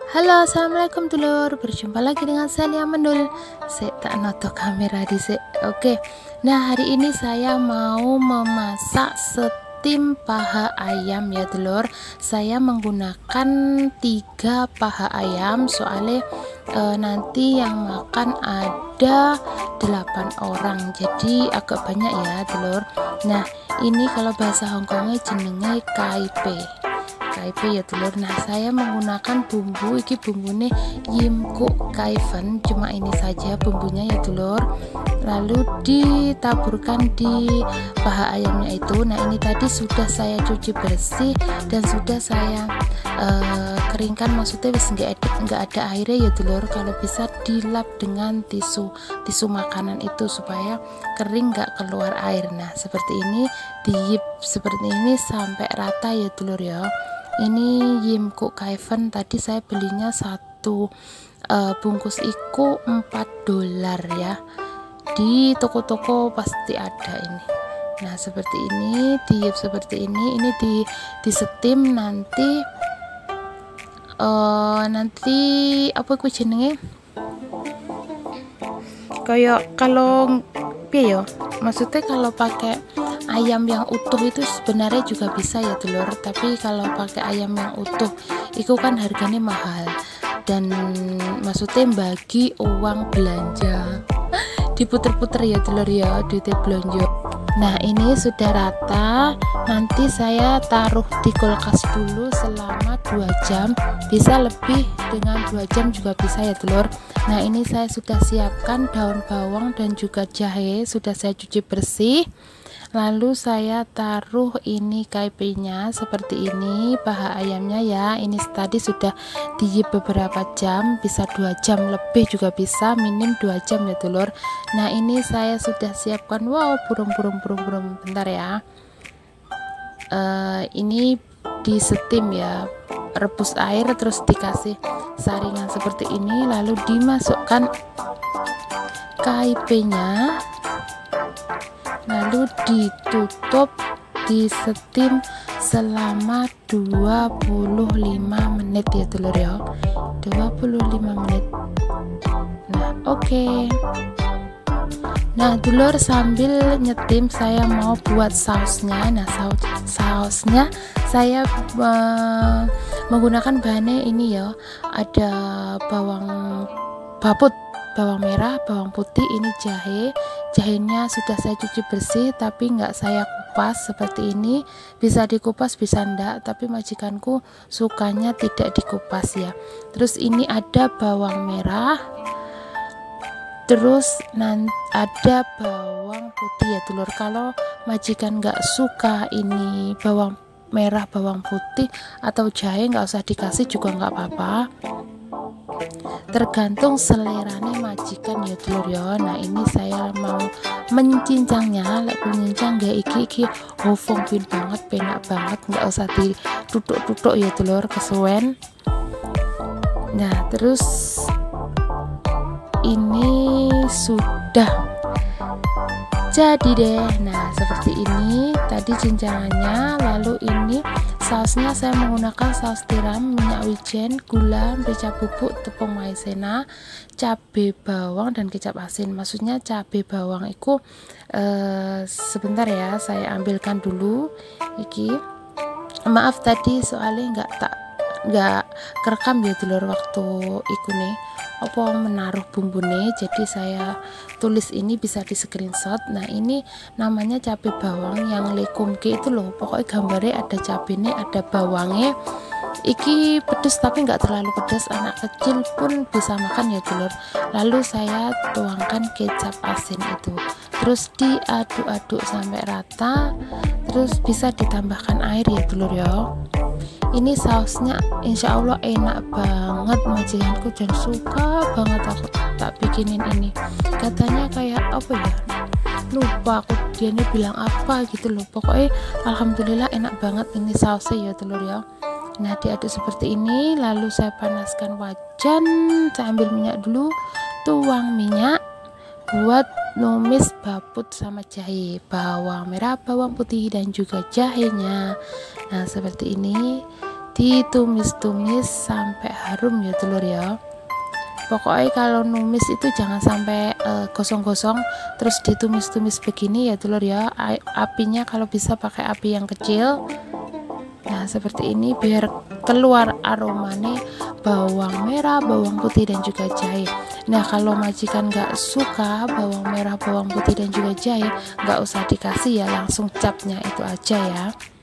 Halo, assalamualaikum dulur. Berjumpa lagi dengan saya Menul. Saya tak noto kamera di se. Oke. Nah, hari ini saya mau memasak setim paha ayam ya dulur. Saya menggunakan 3 paha ayam soalnya nanti yang makan ada 8 orang. Jadi agak banyak ya dulur. Nah, ini kalau bahasa Hongkongnya jenenge KIP ya dulur. Nah, saya menggunakan bumbu iki, bumbune Yim Kuk Kai Fen, cuma ini saja bumbunya ya dulur. Lalu ditaburkan di paha ayamnya itu. Nah, ini tadi sudah saya cuci bersih dan sudah saya keringkan, maksudnya wis nggak ada airnya ya dulur. Kalau bisa dilap dengan tisu makanan itu supaya kering, nggak keluar air. Nah, seperti ini, diip seperti ini sampai rata ya dulur ya. Ini Yim Kuk Kai Fen, tadi saya belinya satu bungkus iku $4 ya, di toko-toko pasti ada ini. Nah, seperti ini, diip seperti ini di setim nanti apa ku jenenge, kayak kalau piye ya, maksudnya kalau pakai ayam yang utuh itu sebenarnya juga bisa ya dulur, tapi kalau pakai ayam yang utuh itu kan harganya mahal, dan maksudnya bagi uang belanja diputer-puter ya dulur ya, duitnya belanja. Nah, ini sudah rata, nanti saya taruh di kulkas dulu selama 2 jam, bisa lebih dengan 2 jam juga bisa ya dulur. Nah, ini saya sudah siapkan daun bawang dan juga jahe, sudah saya cuci bersih. Lalu saya taruh ini KIP-nya seperti ini, paha ayamnya ya. Ini tadi sudah diip beberapa jam, bisa 2 jam lebih juga bisa, minim 2 jam ya dulur. Nah, ini saya sudah siapkan, wow, burung, bentar ya. Ini di setim ya, rebus air terus dikasih saringan seperti ini, lalu dimasukkan KIP-nya, lalu ditutup, di setim selama 25 menit ya dulur ya, 25 menit. Nah, oke. Nah dulur, sambil nyetim saya mau buat sausnya. Nah, sausnya saya menggunakan bahannya ini ya, ada bawang babut, bawang merah, bawang putih, ini jahenya sudah saya cuci bersih tapi nggak saya kupas seperti ini, bisa dikupas bisa enggak, tapi majikanku sukanya tidak dikupas ya. Terus ini ada bawang merah, terus ada bawang putih ya dulur. Kalau majikan nggak suka ini bawang merah, bawang putih atau jahe, nggak usah dikasih juga nggak apa-apa, tergantung seleranya majikan ya dulur ya. Nah, ini saya mau mencincangnya, lek cincang gak iki hofong pin banget, penak banget, nggak usah ditutuk ya dulur, kesuwen. Nah, terus ini sudah jadi deh. Nah, seperti ini tadi cincangannya. Lalu ini sausnya saya menggunakan saus tiram, minyak wijen, gula, merica bubuk, tepung maizena, cabai bawang dan kecap asin. Maksudnya cabai bawang itu sebentar ya, saya ambilkan dulu iki. Maaf tadi soalnya nggak kerekam ya dulur waktu iku nih apa menaruh bumbune, jadi saya tulis ini, bisa di screenshot. Nah, ini namanya cabai bawang yang lekumke itu loh, pokoknya gambarnya ada cabenya, ada bawangnya. Iki pedes tapi nggak terlalu pedas, anak kecil pun bisa makan ya dulur. Lalu saya tuangkan kecap asin itu, terus diaduk-aduk sampai rata, terus bisa ditambahkan air ya dulur ya. Ini sausnya insya Allah enak banget, majikanku dan suka banget aku tak bikinin ini. Katanya kayak apa ya, lupa aku, dia ini bilang apa gitu loh. Pokoknya alhamdulillah enak banget ini sausnya ya telur ya. Nah, diaduk seperti ini, lalu saya panaskan wajan, saya ambil minyak dulu, tuang minyak buat numis babut sama jahe, bawang merah, bawang putih dan juga jahenya. Nah, seperti ini ditumis-tumis sampai harum ya dulur ya. Pokoknya kalau numis itu jangan sampai gosong-gosong terus ditumis-tumis begini ya dulur ya. Apinya kalau bisa pakai api yang kecil. Nah seperti ini biar keluar aromanya bawang merah, bawang putih dan juga jahe. Nah kalau majikan nggak suka bawang merah, bawang putih dan juga jahe, nggak usah dikasih ya, langsung capnya itu aja ya.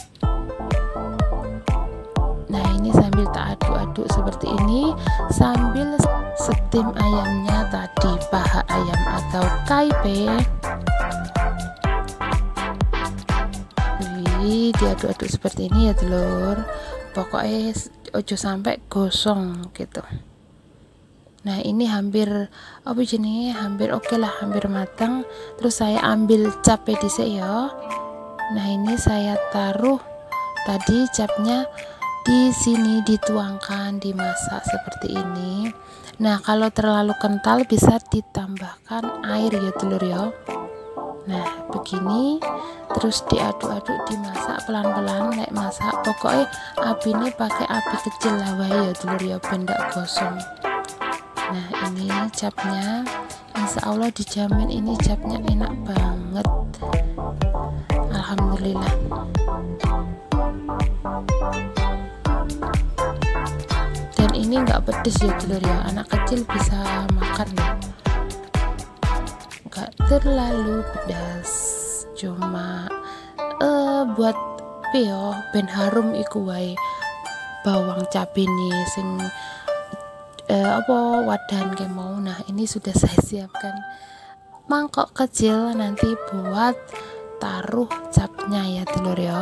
Nah ini sambil tak aduk-aduk seperti ini, sambil steam ayamnya tadi, paha ayam atau kaipe. Diaduk-aduk seperti ini ya telur, pokoknya ojo sampai gosong gitu. Nah ini hampir apa jenis, hampir oke lah, hampir matang. Terus saya ambil capnya dhisik ya. Nah ini saya taruh tadi capnya di sini, dituangkan, dimasak seperti ini. Nah kalau terlalu kental bisa ditambahkan air ya telur ya. Nah begini, terus diaduk-aduk, dimasak pelan-pelan kayak masak. Pokoknya api ini pakai api kecil lah ya telur ya, benda gosong. Nah ini capnya, insya Allah dijamin ini capnya enak banget, alhamdulillah. Dan ini nggak pedes ya telur ya, anak kecil bisa makan ya, gak terlalu pedas, cuma buat pio ben harum iku wae bawang cabe nih sing apa wadan kayak mau. Nah ini sudah saya siapkan mangkok kecil nanti buat taruh capnya ya telur ya.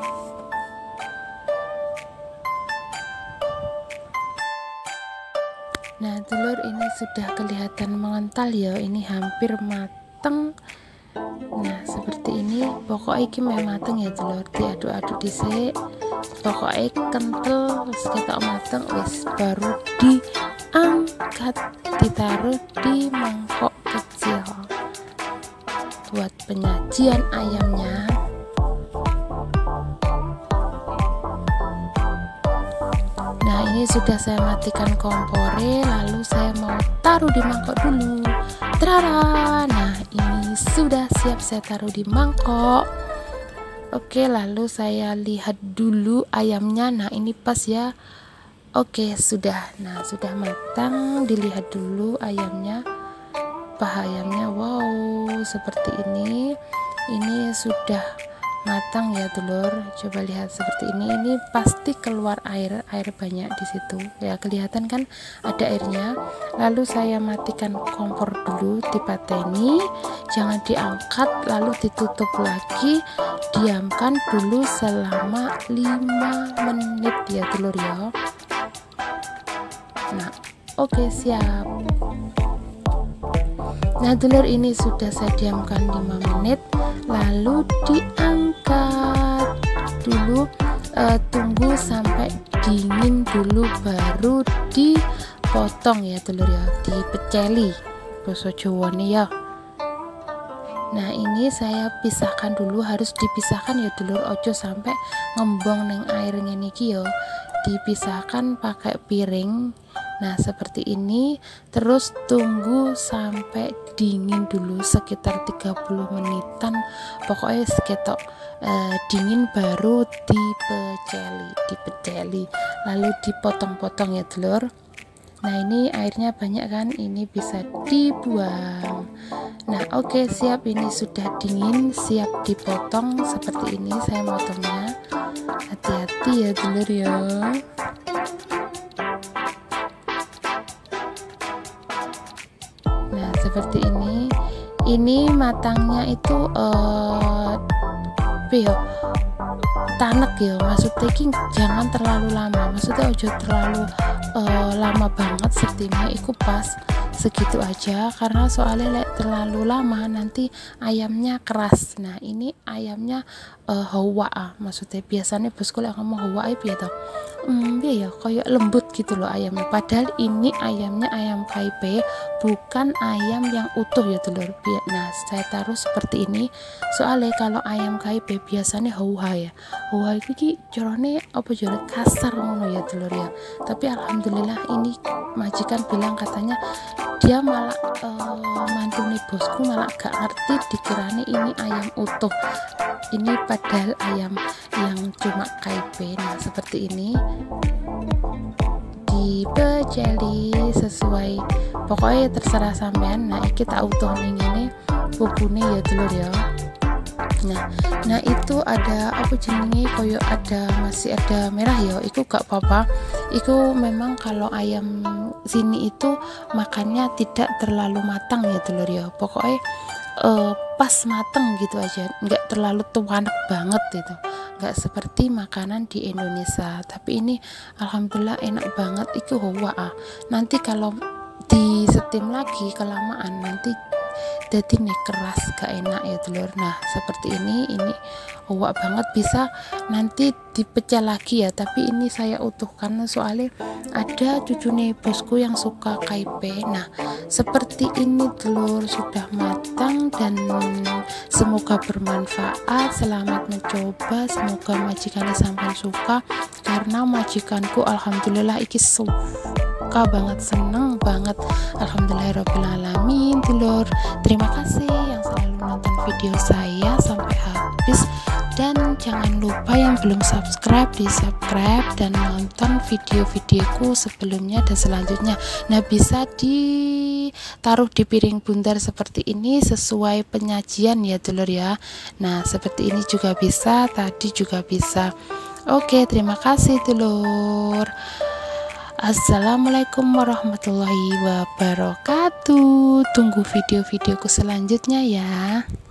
Nah telur ini sudah kelihatan mengental ya, ini hampir mateng. Nah seperti ini, pokoknya ini memang mateng ya telur, diaduk-aduk dhisik, pokoknya kental sekitar mateng wis, baru diangkat, ditaruh di mangkok kecil buat penyajian ayamnya. Nah ini sudah saya matikan kompornya, lalu saya mau taruh di mangkok dulu. Tara, nah ini sudah siap saya taruh di mangkok. Oke, lalu saya lihat dulu ayamnya. Nah ini pas ya. Oke sudah, nah sudah matang, dilihat dulu ayamnya, paha ayamnya. Wow seperti ini sudah matang ya telur, coba lihat seperti ini pasti keluar air banyak di situ ya, kelihatan kan ada airnya. Lalu saya matikan kompor dulu, dipateni, jangan diangkat, lalu ditutup lagi, diamkan dulu selama 5 menit ya telur ya. Nah oke siap. Nah telur ini sudah saya diamkan 5 menit, lalu diangkat dulu, tunggu sampai dingin dulu baru dipotong ya telur ya, dipeceli basa Jawa nih ya. Nah ini saya pisahkan dulu, harus dipisahkan ya telur, ojo sampai ngembong neng air ngene iki ya, dipisahkan pakai piring. Nah seperti ini, terus tunggu sampai dingin dulu sekitar 30 menitan, pokoknya sekitar dingin baru dipeceli, lalu dipotong-potong ya telur. Nah ini airnya banyak kan, ini bisa dibuang. Nah oke siap, ini sudah dingin, siap dipotong seperti ini. Saya motongnya, hati-hati ya telur ya. Nah seperti ini matangnya itu tanek ya, maksudnya jangan terlalu lama, maksudnya ojo terlalu lama banget steamnya, itu pas segitu aja, karena soalnya terlalu lama nanti ayamnya keras. Nah ini ayamnya hawa, maksudnya biasanya bosku lek ngomong hawa gitu, ya kayak lembut gitu loh ayamnya, padahal ini ayamnya ayam KIP, bukan ayam yang utuh ya dulur. Nah saya taruh seperti ini soalnya kalau ayam KIP biasanya hauha ya, hauha iki corone apa jorot kasar ngono ya dulur ya. Tapi alhamdulillah ini majikan bilang katanya dia malah mantune bosku malah gak ngerti dikirani ini ayam utuh, ini padahal ayam yang cuma KIP. Nah seperti ini dipeceli sesuai, pokoknya terserah sampean. Nah iki tak utuh ning ngene bubune ya dulur ya. Nah itu ada apa jenenge koyo ada masih ada merah ya, itu gak apa-apa. Itu memang kalau ayam sini itu makannya tidak terlalu matang ya dulur ya, pokoknya pas mateng gitu aja, nggak terlalu tuanek banget gitu, nggak seperti makanan di Indonesia. Tapi ini alhamdulillah enak banget. Itu hawa nanti kalau di steam lagi kelamaan nanti jadi nih keras gak enak ya dulur. Nah seperti ini hawa banget, bisa nanti dipecah lagi ya, tapi ini saya utuhkan soalnya ada cucunya bosku yang suka KIP. Nah seperti ini dulur, sudah matang dan semoga bermanfaat. Selamat mencoba, semoga majikannya sampai suka, karena majikanku alhamdulillah iki suka banget, seneng banget, alhamdulillahirobbilalamin dulur. Terima kasih yang selalu nonton video saya sampai habis, dan jangan lupa yang belum subscribe di subscribe dan nonton video-videoku sebelumnya dan selanjutnya. Nah bisa ditaruh di piring bundar seperti ini sesuai penyajian ya dulur ya. Nah seperti ini juga bisa, tadi juga bisa. Oke, terima kasih dulur. Assalamualaikum warahmatullahi wabarakatuh. Tunggu video-videoku selanjutnya ya.